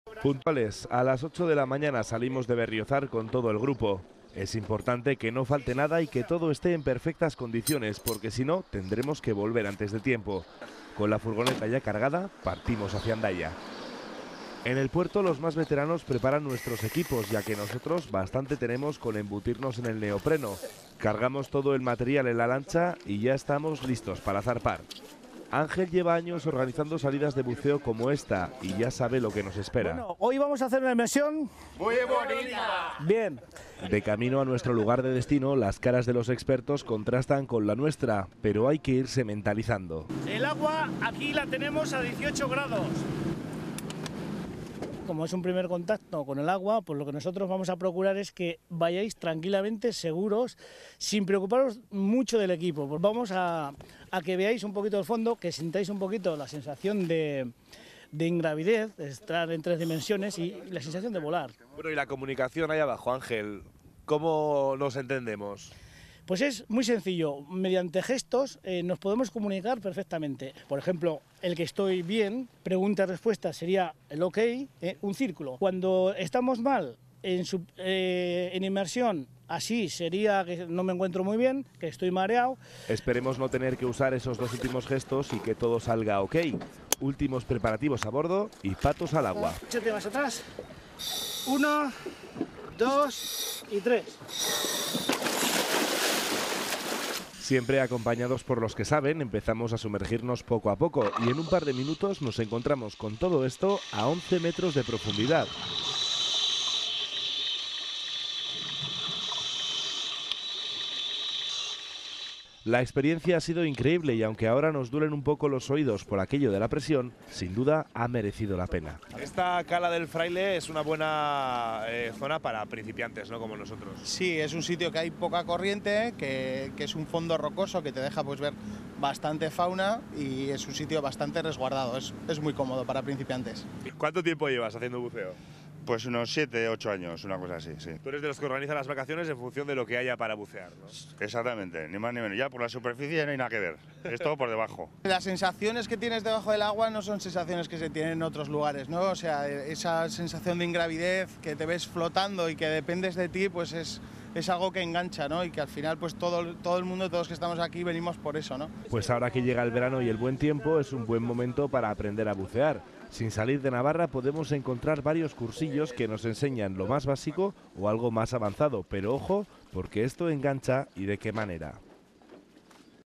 Puntuales, a las 8 de la mañana salimos de Berriozar con todo el grupo. Es importante que no falte nada y que todo esté en perfectas condiciones, porque si no, tendremos que volver antes de tiempo. Con la furgoneta ya cargada, partimos hacia Hendaya. En el puerto los más veteranos preparan nuestros equipos, ya que nosotros bastante tenemos con embutirnos en el neopreno. Cargamos todo el material en la lancha y ya estamos listos para zarpar. Ángel lleva años organizando salidas de buceo como esta y ya sabe lo que nos espera. Bueno, hoy vamos a hacer una inmersión muy bonita. Bien. De camino a nuestro lugar de destino, las caras de los expertos contrastan con la nuestra, pero hay que irse mentalizando. El agua aquí la tenemos a 18 grados. Como es un primer contacto con el agua, pues lo que nosotros vamos a procurar es que vayáis tranquilamente, seguros, sin preocuparos mucho del equipo. Pues vamos a que veáis un poquito el fondo, que sintáis un poquito la sensación de ingravidez, de estar en 3 dimensiones y la sensación de volar. Bueno, y la comunicación ahí abajo, Ángel, ¿cómo nos entendemos? Pues es muy sencillo, mediante gestos nos podemos comunicar perfectamente. Por ejemplo, el que estoy bien, pregunta y respuesta sería el ok, un círculo. Cuando estamos mal en inmersión, así sería que no me encuentro muy bien, que estoy mareado. Esperemos no tener que usar esos 2 últimos gestos y que todo salga ok. Últimos preparativos a bordo y patos al agua. Échate más atrás. 1, 2 y 3. Siempre acompañados por los que saben, empezamos a sumergirnos poco a poco y en un par de minutos nos encontramos con todo esto a 11 metros de profundidad. La experiencia ha sido increíble y aunque ahora nos duelen un poco los oídos por aquello de la presión, sin duda ha merecido la pena. Esta cala del Fraile es una buena zona para principiantes, ¿no? Como nosotros. Sí, es un sitio que hay poca corriente, que es un fondo rocoso que te deja pues ver bastante fauna y es un sitio bastante resguardado, es muy cómodo para principiantes. ¿Cuánto tiempo llevas haciendo buceo? Pues unos 7, 8 años, una cosa así, sí. Tú eres de los que organizan las vacaciones en función de lo que haya para bucear, ¿no? Exactamente, ni más ni menos. Ya por la superficie no hay nada que ver, es todo por debajo. Las sensaciones que tienes debajo del agua no son sensaciones que se tienen en otros lugares, ¿no? O sea, esa sensación de ingravidez, que te ves flotando y que dependes de ti, pues es algo que engancha, ¿no? Y que al final pues todo el mundo, todos que estamos aquí venimos por eso, ¿no? Pues ahora que llega el verano y el buen tiempo es un buen momento para aprender a bucear. Sin salir de Navarra podemos encontrar varios cursillos que nos enseñan lo más básico o algo más avanzado, pero ojo, porque esto engancha y de qué manera.